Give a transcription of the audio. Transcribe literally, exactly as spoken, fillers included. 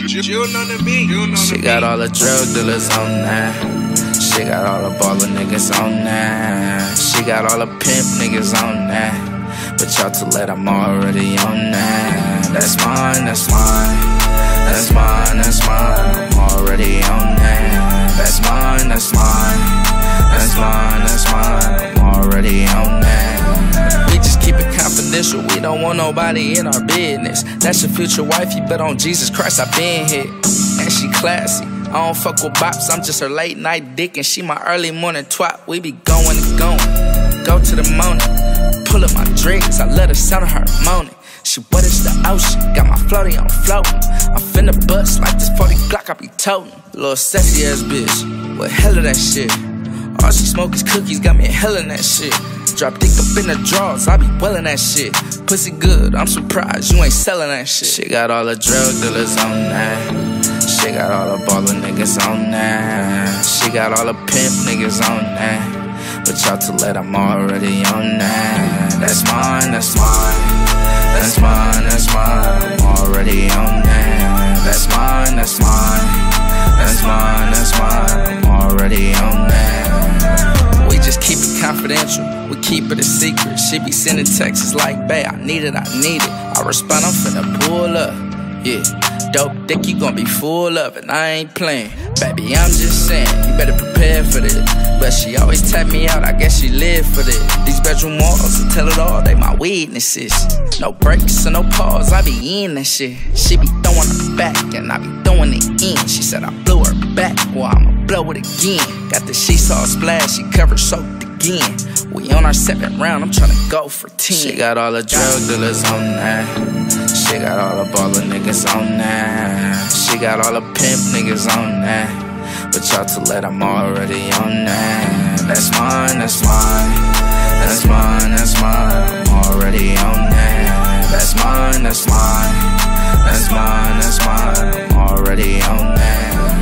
June on the beat. She got all the drug dealers on that. She got all the baller niggas on that. She got all the pimp niggas on that. But y'all too late, I'm already on that. That's mine, that's mine. That's mine, that's mine. I'm already on that. That's mine, that's mine. That's mine, that's mine. I'm already on that. We just keep it confidential. We don't want nobody in our business. That's your future wife, you bet on Jesus Christ, I been hit. And she classy. I don't fuck with bops, I'm just her late night dick, and she my early morning twat. We be going and going, go to the morning. Pull up my drinks, I let her sound of her moaning. She wet as the ocean, got my floaty on floating. I'm finna bust like this forty Glock I be toting. Little sexy ass bitch, what hell of that shit. All she smoke is cookies, got me hell in that shit. Drop dick up in the drawers, I be wellin' that shit. Pussy good, I'm surprised you ain't sellin' that shit. She got all the drug dealers on that. She got all the baller niggas on that. She got all the pimp niggas on that. But y'all too late, I'm already on that. That's mine, that's mine. That's mine, that's mine. I'm already on that. That's mine, that's mine. That's mine, that's mine. I'm already on that. We just keep it confidential, we keep it a secret. She be sending texts like, babe, I need it, I need it. I respond, I'm finna pull up, yeah. Dope dick, you gon' be full of it, I ain't playing. Baby, I'm just saying, you better prepare for this. But she always tap me out, I guess she live for this. These bedroom walls, I tell it all, they my witnesses. No breaks or no pause, I be in that shit. She be throwing her back, and I be throwing it in. She said I blew her back, well I'ma blow it again. Got the sheets all splashed, she covered soaked again. We on our seventh round, I'm tryna go for ten. She got all the drug dealers on that. She got all the baller niggas on that. She got all the pimp niggas on that. But y'all too late, I'm already on that. That's mine, that's mine. That's mine, that's mine. I'm already on that. That's mine, that's mine. That's mine, that's mine. I'm already on that.